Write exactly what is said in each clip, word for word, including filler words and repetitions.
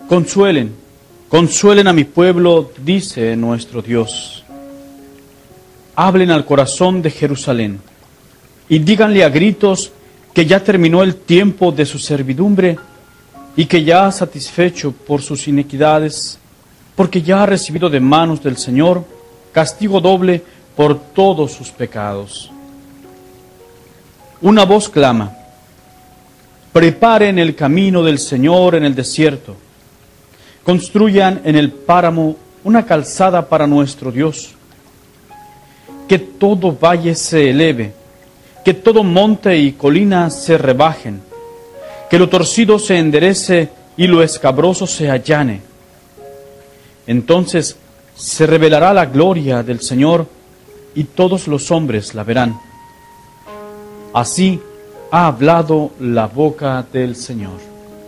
Consuelen, consuelen a mi pueblo, dice nuestro Dios. Hablen al corazón de Jerusalén y díganle a gritos que ya terminó el tiempo de su servidumbre y que ya ha satisfecho por sus iniquidades, porque ya ha recibido de manos del Señor castigo doble por todos sus pecados. Una voz clama: preparen el camino del Señor en el desierto, construyan en el páramo una calzada para nuestro Dios. Que todo valle se eleve, que todo monte y colina se rebajen, que lo torcido se enderece y lo escabroso se allane. Entonces se revelará la gloria del Señor y todos los hombres la verán. Así ha hablado la boca del Señor.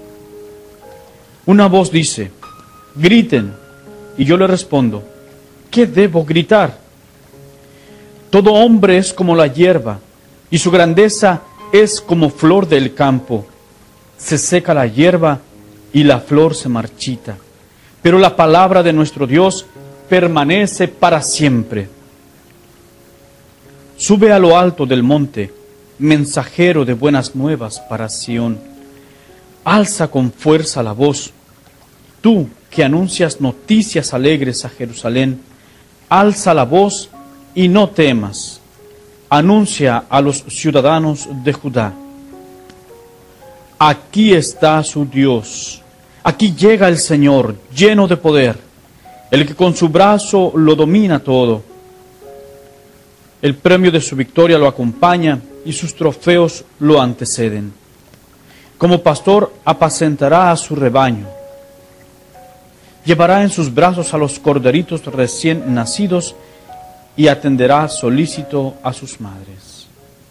Una voz dice: griten, y yo le respondo: ¿qué debo gritar? Todo hombre es como la hierba, y su grandeza es como flor del campo. Se seca la hierba y la flor se marchita, pero la palabra de nuestro Dios permanece para siempre. Sube a lo alto del monte, mensajero de buenas nuevas para Sión. Alza con fuerza la voz, tú que anuncias noticias alegres a Jerusalén. Alza la voz y no temas. Anuncia a los ciudadanos de Judá: aquí está su Dios, aquí llega el Señor lleno de poder, el que con su brazo lo domina todo. El premio de su victoria lo acompaña y sus trofeos lo anteceden. Como pastor apacentará a su rebaño. Llevará en sus brazos a los corderitos recién nacidos y atenderá solícito a sus madres.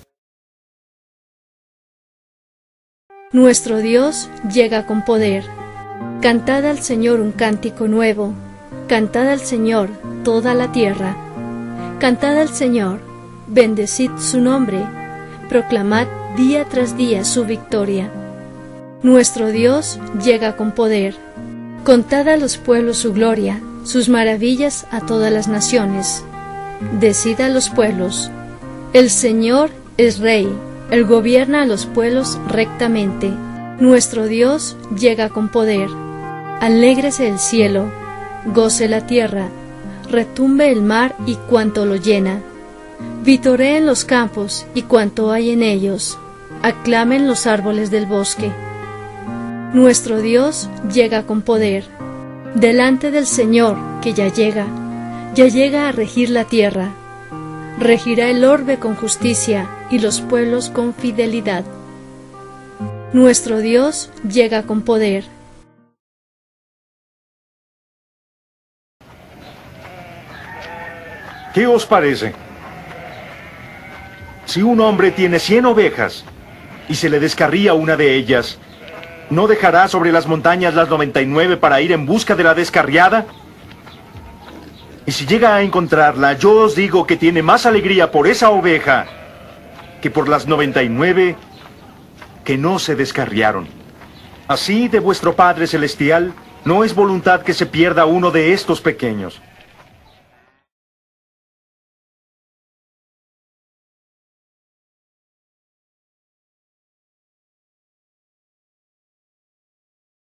Nuestro Dios llega con poder. Cantad al Señor un cántico nuevo. Cantad al Señor toda la tierra. Cantad al Señor, bendecid su nombre. Proclamad día tras día su victoria. Nuestro Dios llega con poder. Contad a los pueblos su gloria, sus maravillas a todas las naciones. Decid a los pueblos: el Señor es Rey, Él gobierna a los pueblos rectamente. Nuestro Dios llega con poder. Alégrese el cielo, goce la tierra, retumbe el mar y cuanto lo llena. Vitoreen los campos y cuanto hay en ellos, aclamen los árboles del bosque. Nuestro Dios llega con poder. Delante del Señor, que ya llega, ya llega a regir la tierra. Regirá el orbe con justicia y los pueblos con fidelidad. Nuestro Dios llega con poder. ¿Qué os parece? Si un hombre tiene cien ovejas y se le descarría una de ellas, ¿no dejará sobre las montañas las noventa y nueve para ir en busca de la descarriada? Y si llega a encontrarla, yo os digo que tiene más alegría por esa oveja que por las noventa y nueve que no se descarriaron. Así de vuestro Padre Celestial no es voluntad que se pierda uno de estos pequeños.